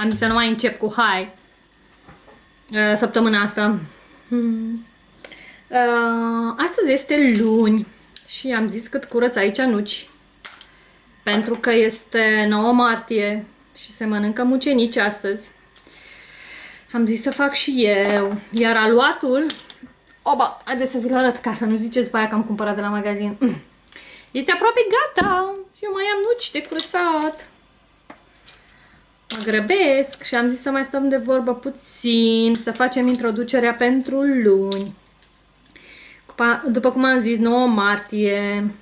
zis să nu mai încep cu hai săptămâna asta. Astăzi este luni și am zis cât curăț aici nuci. Pentru că este 9 martie și se mănâncă mucenici astăzi. Am zis să fac și eu. Iar aluatul... Oba, haideți să vi-l arăt ca să nu ziceți după aia că am cumpărat de la magazin. Este aproape gata. Și eu mai am nuci de curățat. Mă grăbesc și am zis să mai stăm de vorbă puțin, să facem introducerea pentru luni. După cum am zis, 9 martie.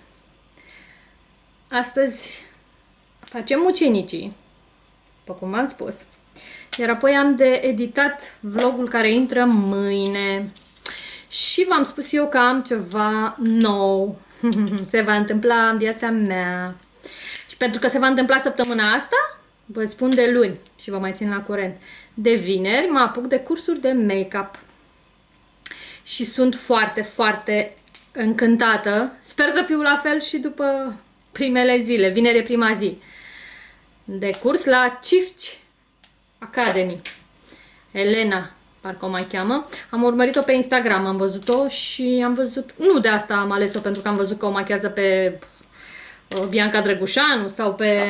Astăzi facem mucenicii, după cum v-am spus. Iar apoi am de editat vlogul care intră mâine. Și v-am spus eu că am ceva nou. Se va întâmpla în viața mea. Și pentru că se va întâmpla săptămâna asta, vă spun de luni și vă mai țin la curent. De vineri mă apuc de cursuri de make-up. Și sunt foarte, foarte încântată. Sper să fiu la fel și după primele zile. Vineri e prima zi de curs la Cifci Academy. Elena, parcă o mai cheamă. Am urmărit-o pe Instagram, am văzut-o și am văzut... Nu de asta am ales-o, pentru că am văzut că o machează pe Bianca Drăgușanu sau pe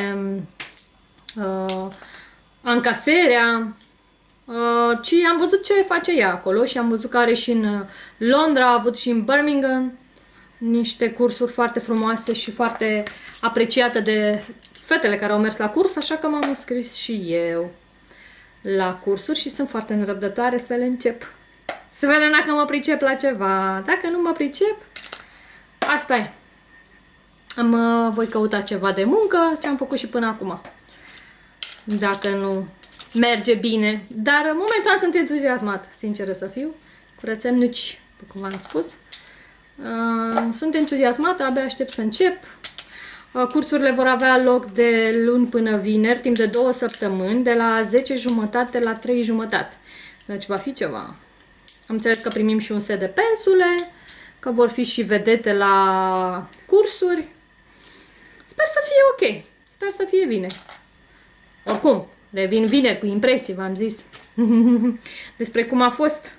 Anca Serea, ci am văzut ce face ea acolo și am văzut că are și în Londra, a avut și în Birmingham niște cursuri foarte frumoase și foarte apreciate de fetele care au mers la curs, așa că m-am înscris și eu la cursuri și sunt foarte nerăbdătoare să le încep. Să vedem dacă mă pricep la ceva. Dacă nu mă pricep, asta e. Voi căuta ceva de muncă, ce am făcut și până acum. Dacă nu merge bine. Dar momentan sunt entuziasmat, sinceră să fiu. Curățăm nuci, cum v-am spus. Sunt entuziasmată, abia aștept să încep. Cursurile vor avea loc de luni până vineri, timp de 2 săptămâni, de la 10:30 la 3:30. Deci va fi ceva. Am înțeles că primim și un set de pensule, că vor fi și vedete la cursuri. Sper să fie ok. Sper să fie bine. Oricum, revin vineri cu impresii, v-am zis. Despre cum a fost.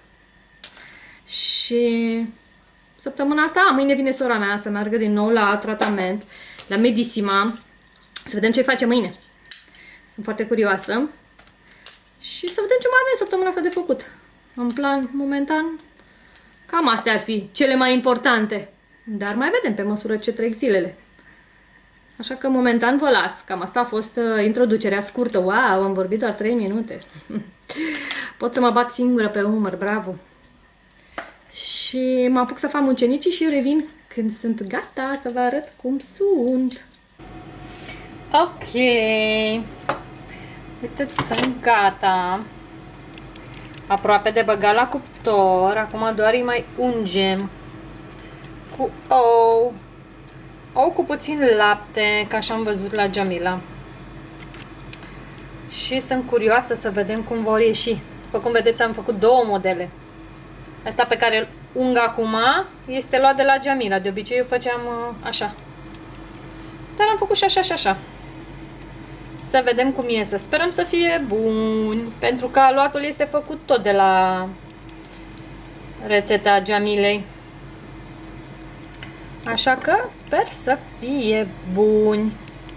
Și săptămâna asta, mâine vine sora mea să meargă din nou la tratament, la Medisima. Să vedem ce face mâine. Sunt foarte curioasă. Și să vedem ce mai avem săptămâna asta de făcut. În plan, momentan, cam astea ar fi cele mai importante. Dar mai vedem pe măsură ce trec zilele. Așa că momentan vă las. Cam asta a fost introducerea scurtă. Wow, am vorbit doar 3 minute. Pot să mă bat singură pe umăr, bravo. Și mă apuc să fac mucenicii și revin când sunt gata să vă arăt cum sunt. Ok. Uitați, sunt gata. Aproape de băgat la cuptor. Acum doar îi mai ungem cu ou. Ou cu puțin lapte, ca așa am văzut la Jamila. Și sunt curioasă să vedem cum vor ieși. După cum vedeți, am făcut 2 modele. Asta pe care îl ung acum este luat de la Jamila. De obicei eu făceam așa. Dar am făcut și așa și așa. Să vedem cum iese. Sperăm să fie bun. Pentru că aluatul este făcut tot de la rețeta Jamilei. Așa că sper să fie buni.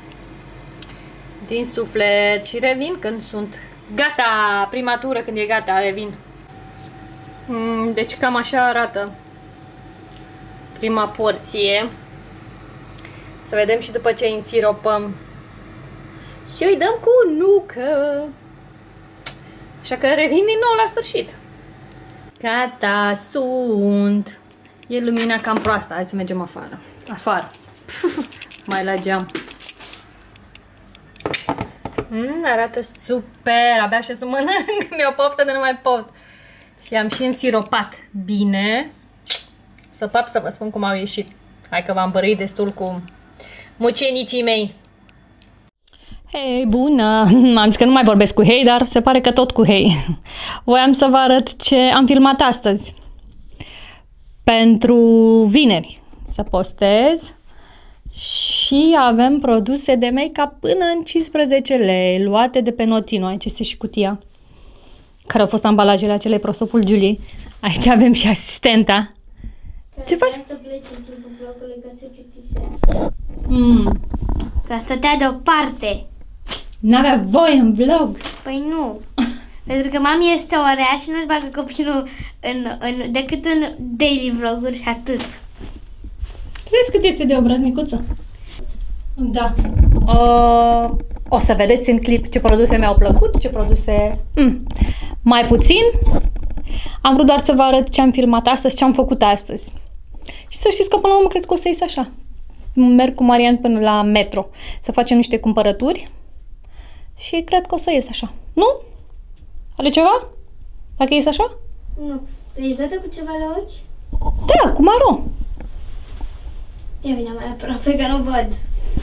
Din suflet. Și revin când sunt gata. Prima tură când e gata, revin. Deci cam așa arată prima porție. Să vedem și după ce însiropăm. Și îi dăm cu nucă. Așa că revin din nou la sfârșit. Gata, sunt. E lumina cam proastă. Hai să mergem afară. Afară. Mai la geam. Arată super. Abia așa să mănânc. Mi-o poftă de nu mai pot. Și am și însiropat bine. Să tap să vă spun cum au ieșit. Hai că v-am bărâit destul cu mucenicii mei. Hei, bună! Am zis că nu mai vorbesc cu hei, dar se pare că tot cu hei. Voiam să vă arăt ce am filmat astăzi. Pentru vineri să postez Și avem produse de make-up până în 15 lei, luate de pe Notino. Aici este și cutia, care au fost ambalajele acelei prosopul Julie. Aici avem și asistenta. Ce faci? Să pleci în timpul vlogului ca să citisea. Că stătea deoparte. N-avea voie în vlog. Păi nu. Pentru că mami este orea și nu-și bagă copilul decât în daily vloguri și atât. Crezi cât este de obraznicuță? Da. O să vedeți în clip ce produse mi-au plăcut, ce produse mai puțin. Am vrut doar să vă arăt ce am filmat astăzi, ce am făcut astăzi. Și să știți că până la urmă cred că o să ies așa. Merg cu Marian până la metro să facem niște cumpărături și cred că o să ies așa. Nu? Are ceva? Dacă ies așa? Nu. Tu ești dată cu ceva la ochi? Da, cu maro. Ia vine mai aproape că nu văd.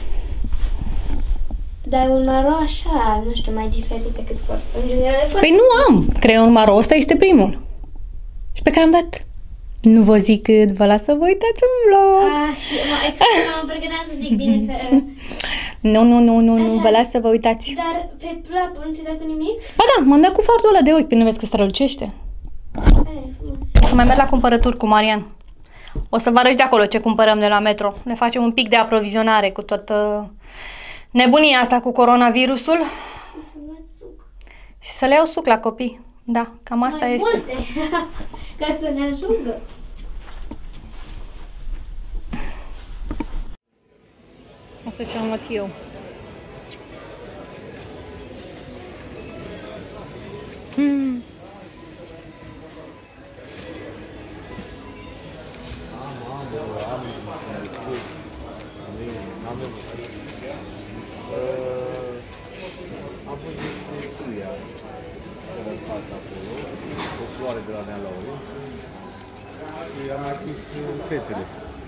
Dar e un maro așa, nu știu, mai diferit decât poți. În general, păi nu am creion maro, ăsta este primul. Și pe care am dat. Nu vă zic cât, vă las să vă uitați în vlog. Și mă pregăteam să zic bine că... Nu, vă las să vă uitați. Dar pe plapă nu ți-ai dat cu nimic? Ba da, m-am dat cu fardul ăla de ochi, până vezi că strălucește. O să mai merg la cumpărături cu Marian. O să vă arăt de acolo ce cumpărăm de la metro. Ne facem un pic de aprovizionare cu toată nebunia asta cu coronavirusul. Și să le iau suc la copii. Da, cam asta mai este. Multe, ca să ne ajungă. O să ce am luat eu. Am văzut construia în fața acolo, o floare de la Nea Laurențiu și am mai pus fetele.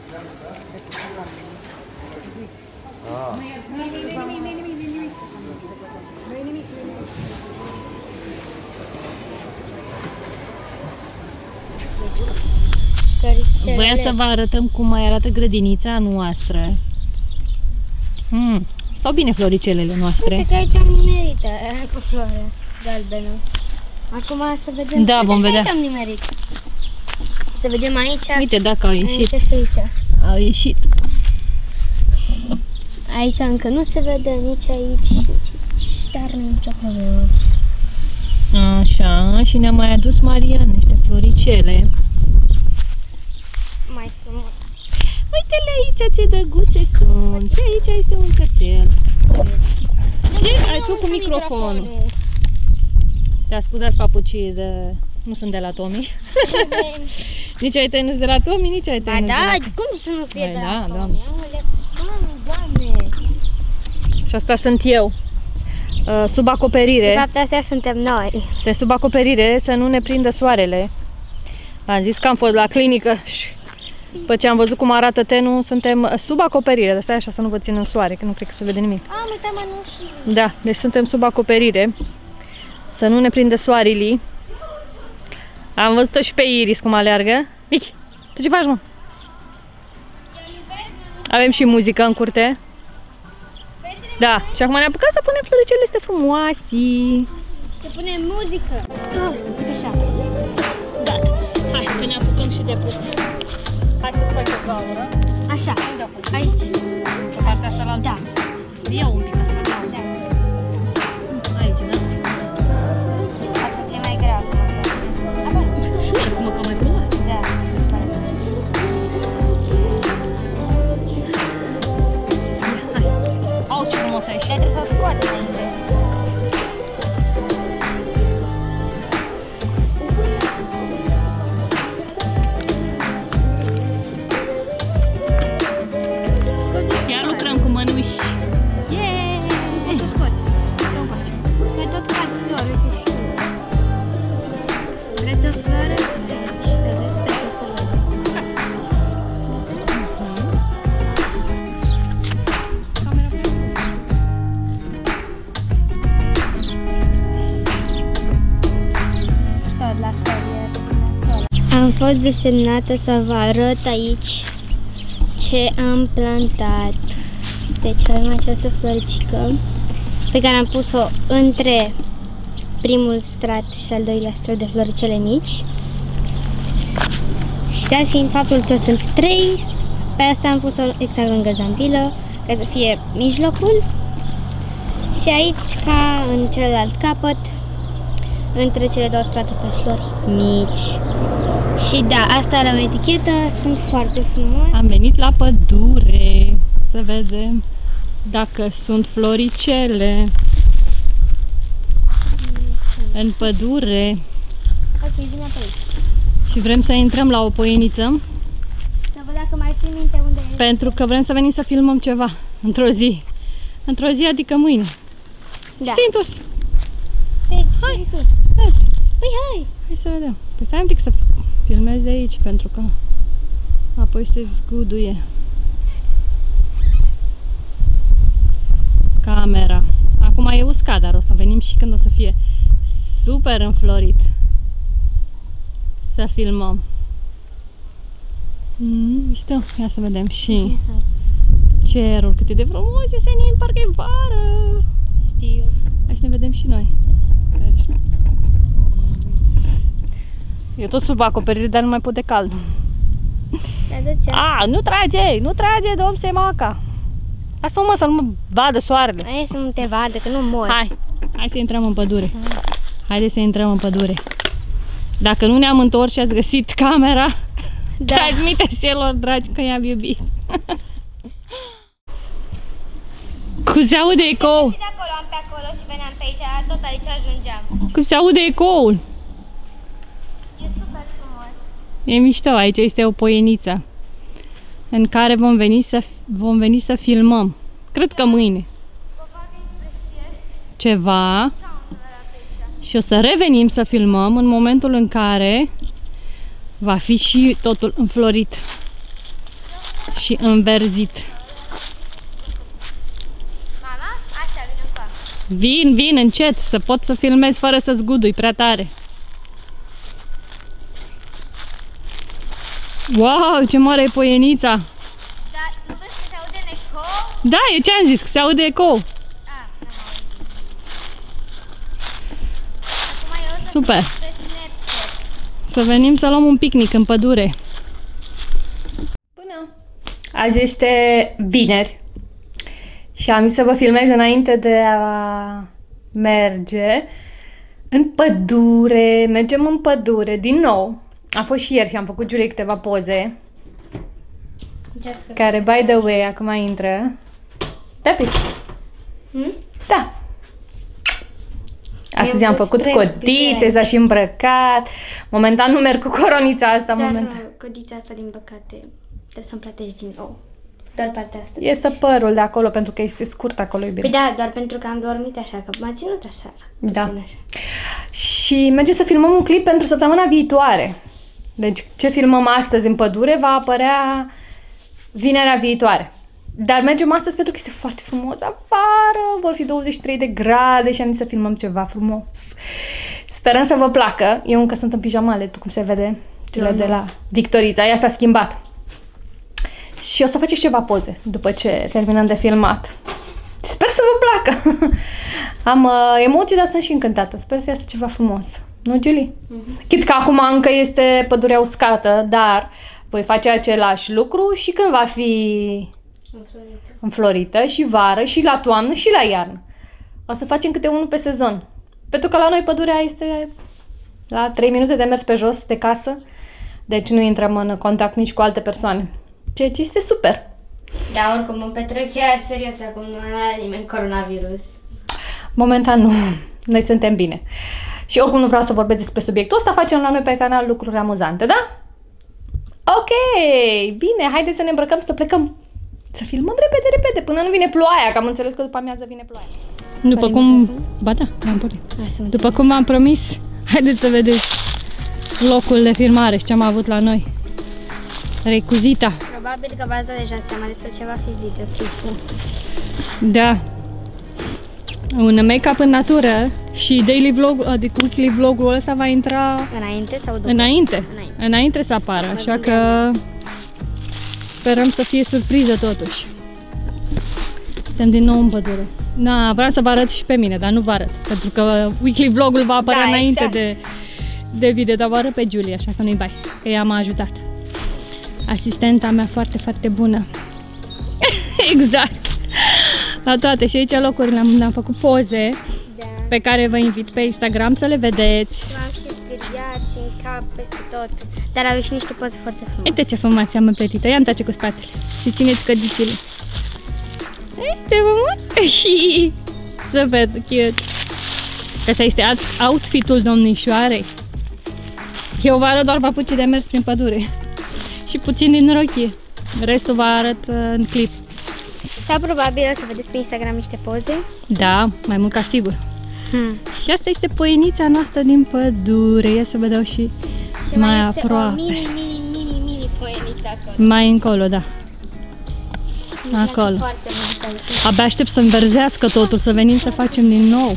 Voiam să vă arătăm cum mai arată grădinița noastră. Stau bine floricelele noastre. Uite că aici am nimerit cu floarea galbenă. Acum să vedem. Da, vom vedea. Aici am nimerit. Să vedem aici. Uite dacă au ieșit. Aici și aici. Au ieșit. Aici încă nu se vede, nici aici, dar nu e nicio problemă. Așa, și ne-a mai adus Marian niște floricele. Mai frumos. Uite-le aici ce drăguțe sunt. Și aici este un cățel. Ce ai tu cu microfonul? Te-a scuzat papucii de... Nu sunt de la Tommy. Nici ai tăi nu sunt de la Tommy, nici ai tăi nu sunt de la Tommy. Cum să nu fie de la da, Tommy? Doamne! Și asta sunt eu. Sub acoperire. De fapt, astea suntem noi. Suntem sub acoperire să nu ne prindă soarele. Am zis că am fost la clinică și după ce am văzut cum arată tenul, suntem sub acoperire. De stai așa să nu vă țin în soare, că nu cred că se vede nimic. Am uitat mănușile. Da, deci suntem sub acoperire. Să nu ne prindă soarele. Am văzut-o și pe Iris cum aleargă. Vicky, tu ce faci, mă? Avem și muzică în curte. Da, și acum ne apucăm să punem floricele astea frumoase. Să punem muzică. Uite așa. Gata. Hai să ne apucăm și de pus. Hai să-ți fac o gaură. Așa. Aici. Pe partea asta la Da. Ia un pic asta. Da. Aici, da? Ca să fie mai grea. Ușor, cum că mai frumos. Da. Au, ce frumos ai ieșit. Dar trebuie să o scoate înainte. Iar lucrăm cu mănuși. Yeah! O să scot. Că tot fac flori, uite și tu. Vreți o floare? Aici, să vezi, trebuie să văd. Camera pe Tot la fel, e nasol. Am fost desemnată să vă arăt aici ce ce am plantat. Deci avem această floricică pe care am pus-o între primul strat și al doilea strat de floricele mici. Și dat fiind faptul că sunt 3, pe asta am pus-o exact lângă zambilă, ca să fie mijlocul. Și aici, ca în celălalt capăt, între cele 2 strate pe flori mici. Și da, asta la o etichetă, sunt foarte frumoase. Am venit la pădure să vedem dacă sunt floricele în pădure. Ok, zi-mă pe aici. Și vrem să intrăm la o poieniță. Să văd dacă mai țin minte unde e. Pentru că vrem să venim să filmăm ceva într-o zi. Într-o zi, adică mâine. Da. Știi întors? Hai tu. Păi hai. Hai să vedem. Păi stai un pic să filmezi de aici, pentru că apoi se zguduie camera. Acum e uscat, dar o să venim și când o să fie super înflorit să filmăm. Știu, ia să vedem și cerul, cât e de frumos e senin, parcă e vară. Știu. Hai să ne vedem și noi. Eu tot sub acoperire, dar nu mai pot de cald. A, nu trage, nu trage, domn Semaca. Lasă-mă, mă, să nu mă vadă soarele. Hai să nu te vadă, că nu mori. Hai să intrăm în pădure. Haideți să intrăm în pădure. Dacă nu ne-am întors și ați găsit camera, da, transmiteți celor dragi că i-am iubit. Cum se aude ecoul? Și de acolo am pe acolo și veneam pe aici, tot aici ajungeam. Cum se aude ecoul? E super frumos. E mișto, aici este o poieniță în care vom veni să filmăm. Cred că mâine. Ceva. Și o să revenim să filmăm în momentul în care va fi și totul înflorit și înverzit. Mama, așa, vin încoa. Vin încet, să pot să filmez fără să zgudui prea tare. Wow, ce mare e poienița! Dar nu vezi că se aude în eco? Da, eu ce-am zis, că se aude ecou. Super! Să venim să luăm un picnic în pădure. Bună! Azi este vineri și am zis să vă filmez înainte de a merge în pădure. Mergem în pădure din nou. A fost și ieri și am făcut Julie câteva poze. Care, by the way, acum intră. Da, Pis? Da. Astăzi am făcut codițe, s-a și îmbrăcat. Momentan nu merg cu coronița asta. Dar codița asta, din păcate, trebuie să-mi plătești din nou. Doar partea asta. E săpărul de acolo, pentru că este scurt acolo, iubire. Păi da, doar pentru că am dormit așa, că m-a ținut aseară. Da. Și mergem să filmăm un clip pentru săptămâna viitoare. Deci ce filmăm astăzi în pădure va apărea vinerea viitoare. Dar mergem astăzi pentru că este foarte frumos afară, vor fi 23 de grade și am zis să filmăm ceva frumos. Sperăm să vă placă. Eu încă sunt în pijamale, după cum se vede, cele de la Victorița. Ea s-a schimbat. Și o să faceți ceva poze după ce terminăm de filmat. Sper să vă placă. Am emoții, dar sunt și încântată. Sper să iasă ceva frumos. Nu, Julie? Chit că acum încă este pădurea uscată, dar voi face același lucru și când va fi înflorită și vară și la toamnă și la iarnă. O să facem câte unul pe sezon. Pentru că la noi pădurea este la 3 minute de mers pe jos de casă, deci nu intrăm în contact nici cu alte persoane. Ceea ce este super. Da, oricum îmi petrec ea serios acum, nu are nimeni coronavirus. Momentan nu. Noi suntem bine. Și oricum nu vreau să vorbesc despre subiectul ăsta, facem la noi pe canal lucruri amuzante, da? Ok, bine, haideți să ne îmbrăcăm, să plecăm. Să filmăm repede, până nu vine ploaia, că am înțeles că după amiază vine ploaia. După cum... Ba da, am pornit. După cum v-am promis, haideți să vedeți locul de filmare și ce am avut la noi. Recuzita. Probabil că v-ați dat deja seama despre ce va fi videoclipul. Da. Un make-up în natură și daily vlog, adică weekly vlogul ăsta va intra... Înainte sau după? Înainte să apară, așa că Sperăm să fie surpriză totuși. Suntem din nou în pădure. Na, vreau să vă arăt și pe mine, dar nu vă arăt. Pentru că weekly vlogul va apărea înainte de video, dar vă arăt pe Julie, așa că nu-i bai, că ea m-a ajutat. Asistenta mea foarte, foarte bună. Exact. La toate. Și aici locurile am făcut poze pe care vă invit pe Instagram să le vedeți. M-am și zgâriat și în cap peste tot. Dar au ieșit niște poze foarte frumoase. Uite ce frumoase am împletită. Ia întoarce cu spatele și țineți cădicile. Uite frumos! Super cute! Asta este outfitul domnișoarei. Eu vă arăt doar papucii de mers prin pădure. Și puțin din rochie. Restul vă arăt în clip. Sau probabil o să vedeți pe Instagram niște poze. Da, mai mult ca sigur. Și asta este poienița noastră din pădure. Ia să vă dau și mai aproape. O mini poieniță acolo. Mai încolo, da. Acolo. Abia aștept să înverzească totul, să venim să facem din nou.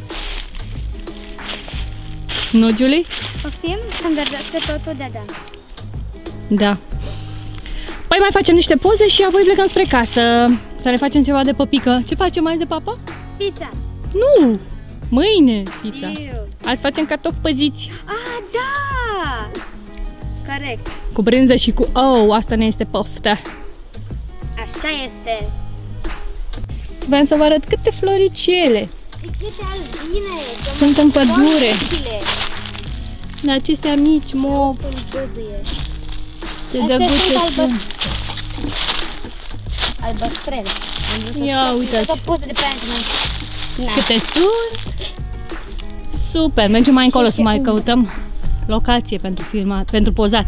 Nu, Julie? O fim să înverzească totul, da. Da. Păi mai facem niște poze și apoi plecăm spre casă. Să le facem ceva de păpică. Ce facem mai de papa? Pizza. Nu! Mâine pizza. Azi facem cartofi păziți. Ah, da! Corect. Cu brânză și cu ou. Asta ne este poftă. Așa este. Vreau să vă arăt câte floricele. Câte albine. Sunt în pădure. Dar acestea mici, mov. Ce drăguțe sunt. Albăstrele. Ia uitați. Câte sunt. Super. Mergem mai încolo să mai căutăm locație pentru filmat, pentru pozat.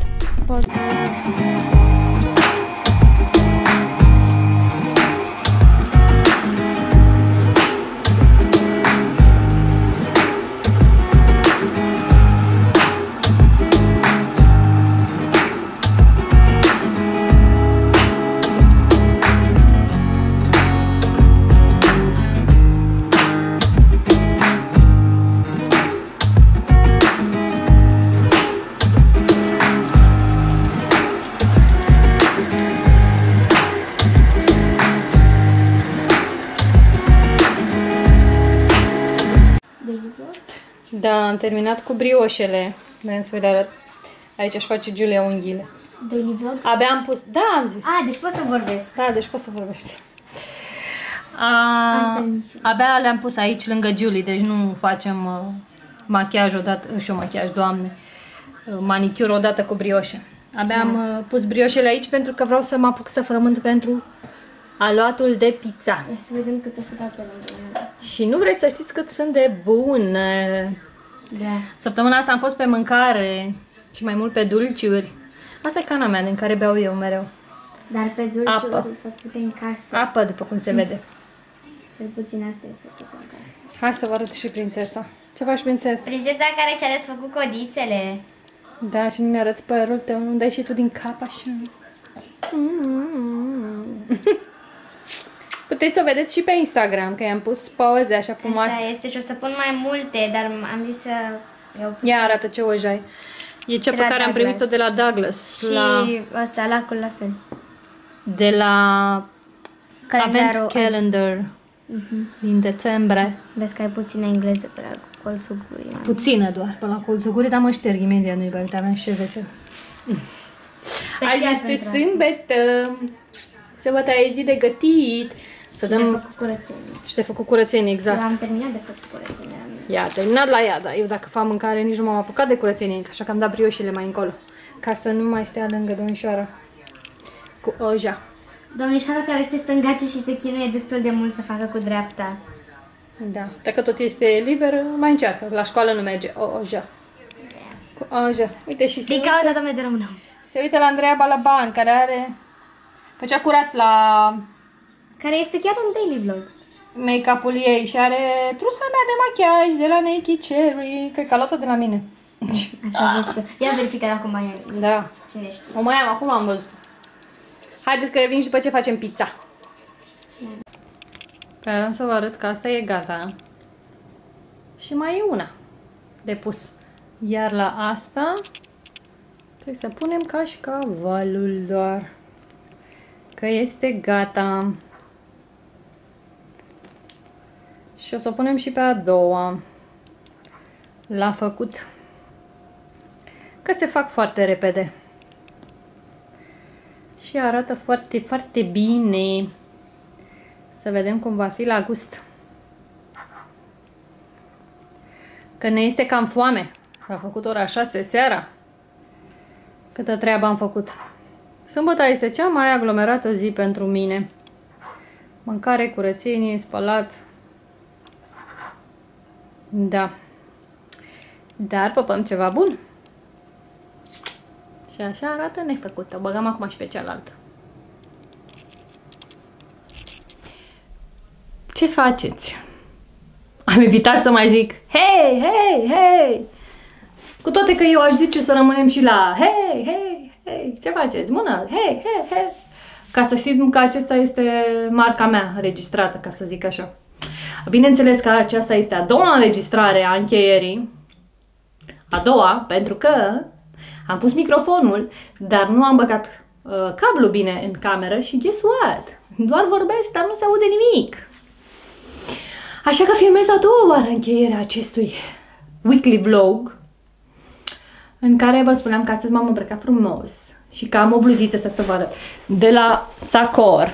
Da, am terminat cu brioșele. Vreau să vă arăt. Aici aș face Julia unghiile. Daily vlog? Abia am pus... Da, am zis. Deci poți să vorbesc. Da, deci poți să vorbești. Abia le-am pus aici lângă Julie, deci nu facem machiaj odată, și machiaj, doamne, manicură odată cu brioșe. Abia am pus brioșele aici pentru că vreau să mă apuc să frământ pentru aluatul de pizza. Ia să vedem cât o să dau pe lângă asta. Și nu vreți să știți cât sunt de bune. Da. Săptămâna asta am fost pe mâncare și mai mult pe dulciuri. Asta e cana mea din care beau eu mereu. Dar pe dulciuri făcute în casă. Apă, după cum se vede. Cel puțin asta e făcută în casă. Hai să vă arăt și prințesa. Ce faci, prințesa? Prințesa care ți-a desfăcut codițele. Da, și nu ne arăți părul tău, nu dai și tu din cap așa. Puteți să vedeți și pe Instagram, că i-am pus poze așa frumoase. Așa este și o să pun mai multe, dar am zis să iau puțin. Ia arată ce oj ai. E cea pe care am primit-o de la Douglas. Și asta, lacul la fel. De la Advent Calendar din decembrie. Vezi că ai puțină engleză pe la colțul gurii. Puțină doar pe la colțul gurii, dar mă șterg imediat, nu-i bai, uite, aveam șervețe. Azi este sâmbătă. Sâmbătă e zi de gătit. Să dăm... de făcut curățenie. Și de făcut curățenie, exact. Eu am terminat de făcut curățenie. Ia, terminat la ea, dar eu dacă fac mâncare nici nu m-am apucat de curățenie, așa că am dat brioșele mai încolo. Ca să nu mai stea lângă domnișoara cu oja. Domnișoara care este stângace și se chinuie destul de mult să facă cu dreapta. Da, dacă tot este liber, mai încearcă. La școală nu merge. Oja. Cu oja. Uite și din cauza doamnei de română. Se uită la Andreea Balaban, care are... Făcea curat la... Care este chiar un daily vlog. Make-up-ul ei și are trusa mea de machiaj de la Naked Cherry. Cred că a luat-o de la mine. Așa zic și eu. Ia verifică dacă mai ai. Da. Cine știe. O mai am, acum am văzut. Haideți că revin și după ce facem pizza. Vreau să vă arăt că asta e gata. Și mai e una de pus. Iar la asta trebuie să punem cașcavalul doar. că este gata. Și o să o punem și pe a doua. La făcut. Că se fac foarte repede. Și arată foarte, foarte bine. Să vedem cum va fi la gust. Că ne este cam foame. S-a făcut ora 6 seara. Câtă treabă am făcut. Sâmbăta este cea mai aglomerată zi pentru mine. Mâncare, curățenie, spălat. Da. Dar păpăm ceva bun. Și așa arată nefăcută. O băgăm acum și pe cealaltă. Ce faceți? Am evitat să mai zic hei, hei, hei. Cu toate că eu aș zice să rămânem și la hei, hei, hei. Ce faceți? Bună! Hei, hei, hei. Ca să știți că acesta este marca mea înregistrată, ca să zic așa. Bineînțeles că aceasta este a doua înregistrare a încheierii. A doua, pentru că am pus microfonul, dar nu am băgat cablul bine în cameră și guess what? Doar vorbesc, dar nu se aude nimic. Așa că filmez a doua oară încheierea acestui weekly vlog, în care vă spuneam că astăzi m-am îmbrăcat frumos și că am o bluziță, asta să vă arăt, de la Sacor,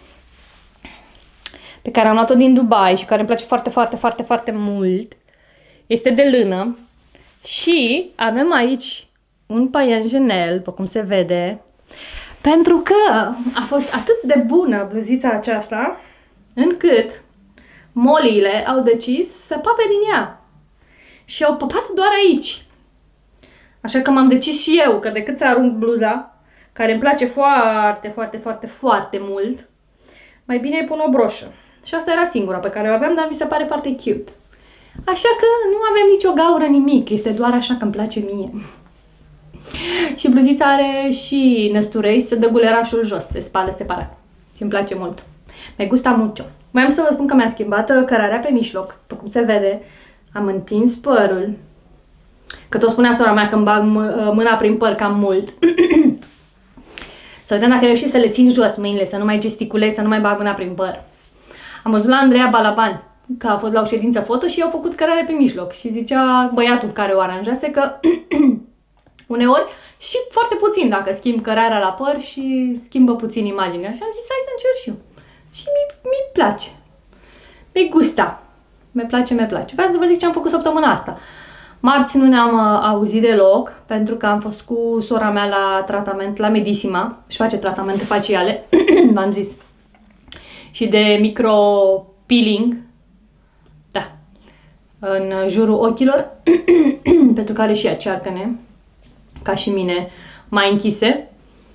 pe care am luat-o din Dubai și care îmi place foarte, foarte, foarte, foarte mult. Este de lână și avem aici un paianjenel, după cum se vede, pentru că a fost atât de bună bluzița aceasta, încât moliile au decis să pape din ea. Și au păpat doar aici. Așa că m-am decis și eu că decât să arunc bluza, care îmi place foarte, foarte, foarte, foarte mult, mai bine îi pun o broșă. Și asta era singura pe care o aveam, dar mi se pare foarte cute. Așa că nu avem nicio gaură, nimic. Este doar așa că îmi place mie. Și bluzița are și năsturei și se dă gulerașul jos, se spală separat. Și îmi place mult. Me gusta mucho. Voiam să vă spun că mi-am schimbat cărarea pe mijloc. După cum se vede, am întins părul. Că tot spunea sora mea când bag mâna prin păr cam mult. Să vedem dacă reușit să le țin jos mâinile, să nu mai gesticulez, să nu mai bag mâna prin păr. Am văzut la Andreea Balaban că a fost la o ședință foto și i-au făcut cărare pe mijloc. Și zicea băiatul care o aranjase că uneori și foarte puțin dacă schimb cărarea la păr și schimbă puțin imaginea. Și am zis hai să încerc și eu. Și mi place. Mi gusta. Mi place, mi place. Vreau să vă zic ce am făcut săptămâna asta. Marți nu ne-am auzit deloc, pentru că am fost cu sora mea la tratament la Medisima. Își face tratamente faciale, v-am zis. Și de micropeeling. Da. În jurul ochilor. Pentru care și ea cearcă-ne, ca și mine, mai închise.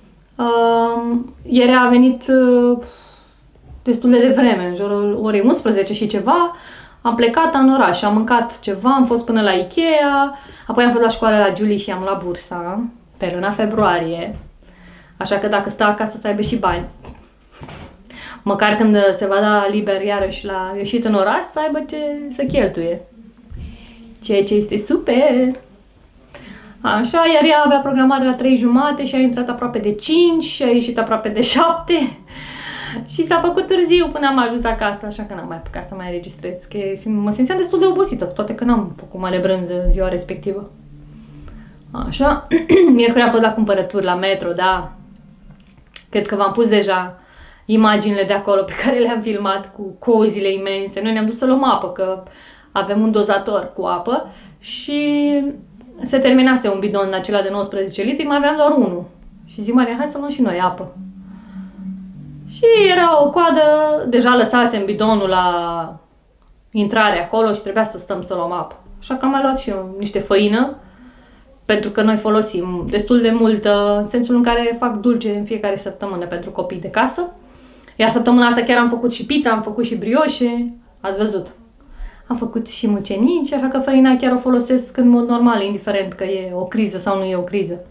Ieri a venit destul de devreme, în jurul orei 11 și ceva. Am plecat în oraș, am mâncat ceva, am fost până la Ikea, apoi am fost la școală la Julie și am luat bursa pe luna februarie. Așa că dacă stă acasă să aibă și bani. Măcar când se va da liber iarăși la ieșit în oraș, să aibă ce să cheltuie. Ceea ce este super! Așa, iar ea avea programare la 3:30 și a intrat aproape de 5 și a ieșit aproape de 7. Și s-a făcut târziu până am ajuns acasă, așa că n-am mai apucat să mai înregistrez. Că mă simțeam destul de obosită, cu toate că n-am făcut mare brânză în ziua respectivă. Așa, miercuri am fost la cumpărături, la Metro, da. Cred că v-am pus deja imaginile de acolo pe care le-am filmat cu cozile imense. Noi ne-am dus să luăm apă, că avem un dozator cu apă și se terminase un bidon acela de 19 litri, mai aveam doar unul. Și zic, Maria, hai să luăm și noi apă. Și era o coadă, deja lăsasem bidonul la intrare acolo și trebuia să stăm să luăm apă. Așa că am mai luat și eu niște făină, pentru că noi folosim destul de mult, în sensul în care fac dulce în fiecare săptămână pentru copii de casă. Iar săptămâna asta chiar am făcut și pizza, am făcut și brioșe, ați văzut. Am făcut și mucenici, așa că făina chiar o folosesc în mod normal, indiferent că e o criză sau nu e o criză.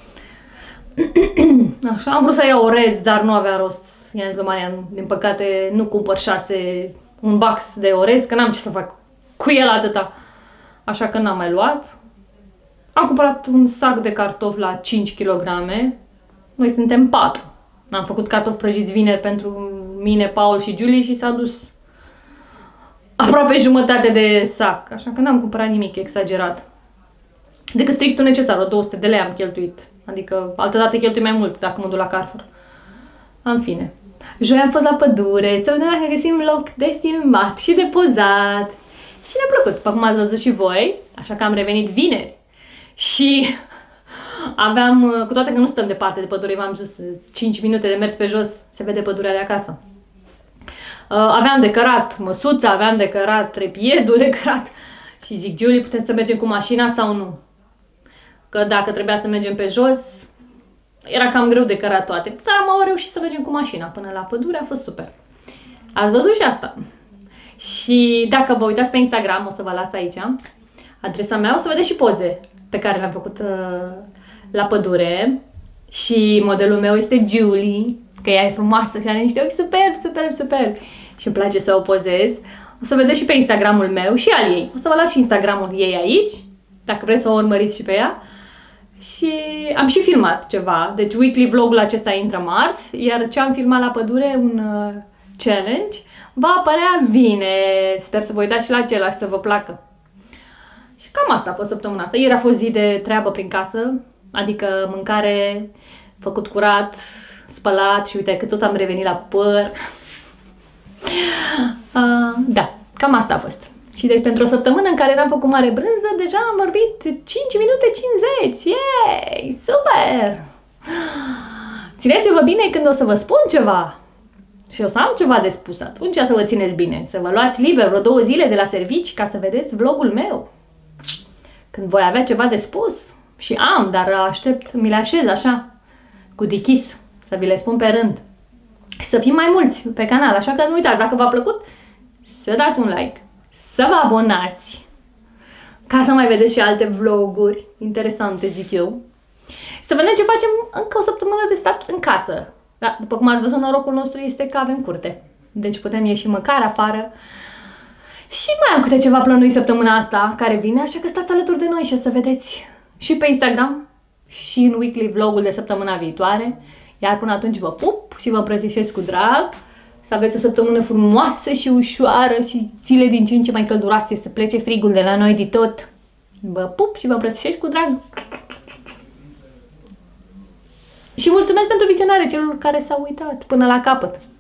Așa, am vrut să iau orez, dar nu avea rost. I-am zis lui Marian, din păcate nu cumpăr un box de orez, că n-am ce să fac cu el atâta. Așa că n-am mai luat. Am cumpărat un sac de cartofi la 5 kg. Noi suntem 4. Am făcut cartofi prăjiți vineri pentru mine, Paul și Julie și s-a dus aproape jumătate de sac, așa că n-am cumpărat nimic exagerat. Decât strictul necesar, o 200 de lei am cheltuit. Adică altădată cheltui mai mult dacă mă duc la Carrefour. În fine. Joi am fost la pădure, să vedem dacă găsim loc de filmat și de pozat. Și ne-a plăcut, după cum ați văzut și voi, așa că am revenit vineri. Și aveam, cu toate că nu stăm departe de pădure, v-am zis 5 minute de mers pe jos, se vede pădurea de acasă. Aveam de cărat măsuța, aveam de cărat trepiedul de cărat și zic, Julie, putem să mergem cu mașina sau nu? Că dacă trebuia să mergem pe jos, era cam greu de cărat toate, dar am reușit să mergem cu mașina până la pădure, a fost super. Ați văzut și asta. Și dacă vă uitați pe Instagram, o să vă las aici, adresa mea, o să vedeți și poze pe care le-am făcut la pădure. Și modelul meu este Julie, că ea e frumoasă și are niște ochi super. Și îmi place să o pozez. O să vedeți și pe Instagramul meu și al ei. O să vă las și Instagramul ei aici, dacă vreți să o urmăriți și pe ea. Și am și filmat ceva. Deci weekly vlogul acesta intră marți, iar ce am filmat la pădure, un challenge, va apărea vineri. Sper să vă uitați și la acela și să vă placă. Și cam asta a fost săptămâna asta. Ieri a fost zi de treabă prin casă, adică mâncare, făcut curat, spălat și uite că tot am revenit la păr. Da, cam asta a fost. Și deci pentru o săptămână în care n-am făcut mare brânză, deja am vorbit 5 minute 50. Yay! Super! Țineți-vă bine când o să vă spun ceva. Și o să am ceva de spus. Atunci să vă țineți bine. Să vă luați liber vreo 2 zile de la servici ca să vedeți vlogul meu. Când voi avea ceva de spus. Și am, dar aștept, mi le așez așa, cu dichis, să vi le spun pe rând. Și să fim mai mulți pe canal. Așa că nu uitați, dacă v-a plăcut, să dați un like. Să vă abonați ca să mai vedeți și alte vloguri interesante, zic eu. Să vedem ce facem încă o săptămână de stat în casă. Da, după cum ați văzut, norocul nostru este că avem curte. Deci putem ieși măcar afară. Și mai am câte ceva plănuit săptămâna asta care vine, așa că stați alături de noi și o să vedeți și pe Instagram și în weekly vlogul de săptămâna viitoare. Iar până atunci vă pup și vă îmbrățișez cu drag. Să aveți o săptămână frumoasă și ușoară și zile din ce în ce mai călduroase, să plece frigul de la noi de tot. Vă pup și vă îmbrățișez cu drag. Și mulțumesc pentru vizionare celor care s-au uitat până la capăt.